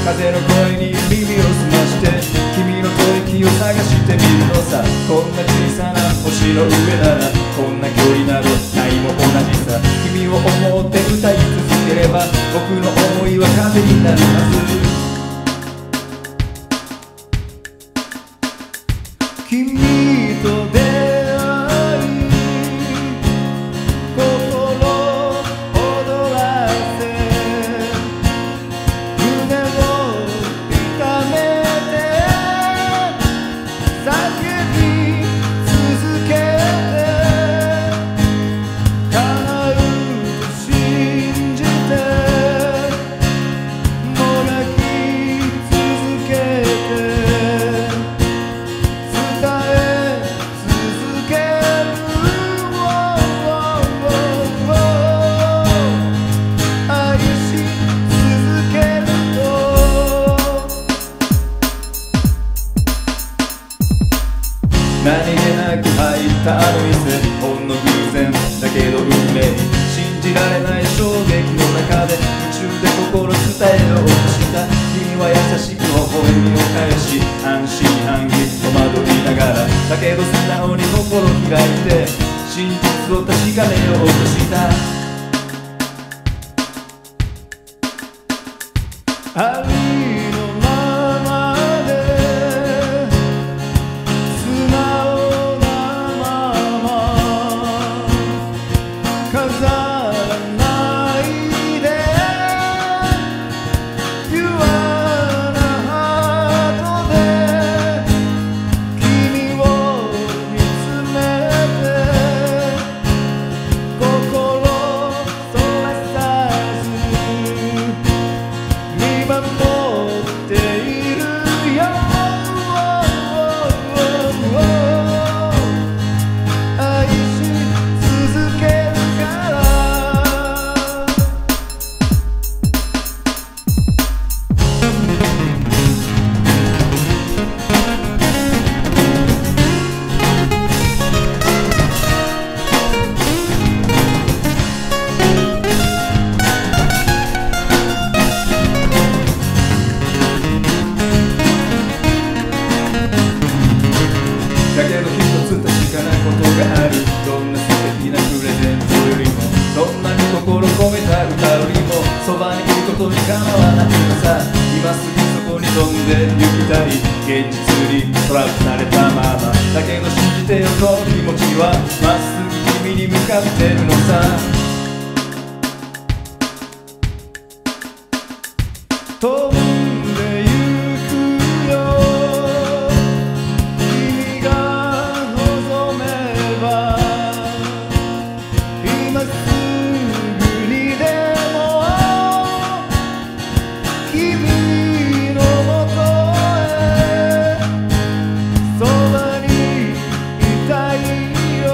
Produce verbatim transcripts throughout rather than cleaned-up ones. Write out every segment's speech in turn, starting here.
風の声に耳を澄まして君の吐息を探してみるのさ。こんな小さな星の上ならこんな距離などないも同じさ。君を思って歌い続ければ僕の想いは風になるはず。君と出会い心躍らせ胸を痛めて叫び続けて叶うと信じてもがき続けて何気なく入ったあの店、ほんの偶然だけど運命に信じられない衝撃の中で夢中で心伝えようとした。君は優しく微笑みを返し半信半疑戸惑いながらだけど素直に心開いて真実を確かめようとした。ありのままで素直なまま飾らないで Pure なハートで君を見つめて心そらさず見守っているよ。愛し続けるからだけど一つ確かなことがある。どんな素敵なプレゼントよりもどんなに心込めた歌よりもそばにいることに構わないのさ。今すぐそこに飛んで行きたい現実にトラップされたままだけど信じてよこの気持ちはまっすぐ君に向かってるのさ。飛んでゆくよ君が望めば今すぐにでも君のもとへそばにいたいよ。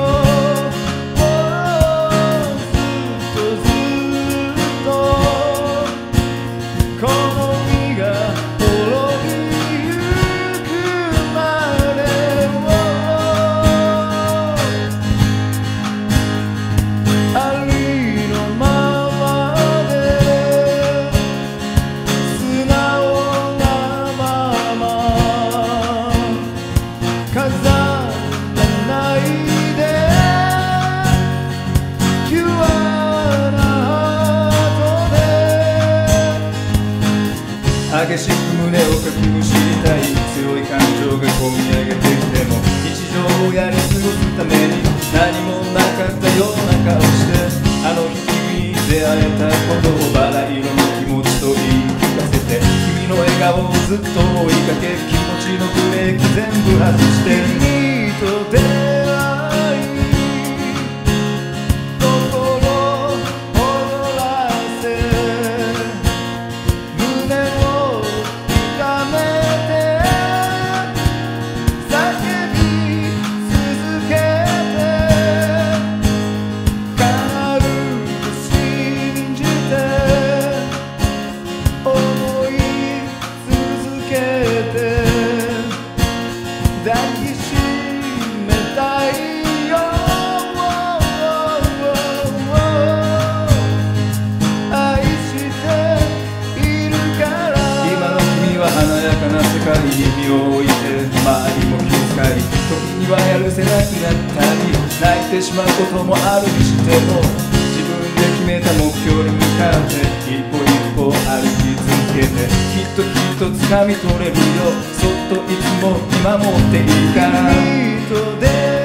ずっとずっとこの身が滅びゆくまでをありのままで素直なまま飾らないで Pure なハートで激しく胸をかきむしりたい強い感情がこみ上げてきても日常をやり過ごすために何もなかったような顔してあの日君に出会えたことをバラ色の気持ちと言い聞かせて君の笑顔をずっと追いかけ気持ちのブレーキ全部外して君と出会い心躍らせ胸を痛めて叫び続けて叶うと信じて思い続けしまうこともあるにしても、自分で決めた目標に向かって一歩一歩歩き続けて、きっときっと掴み取れるよ、そっといつも見守っているから。君と出会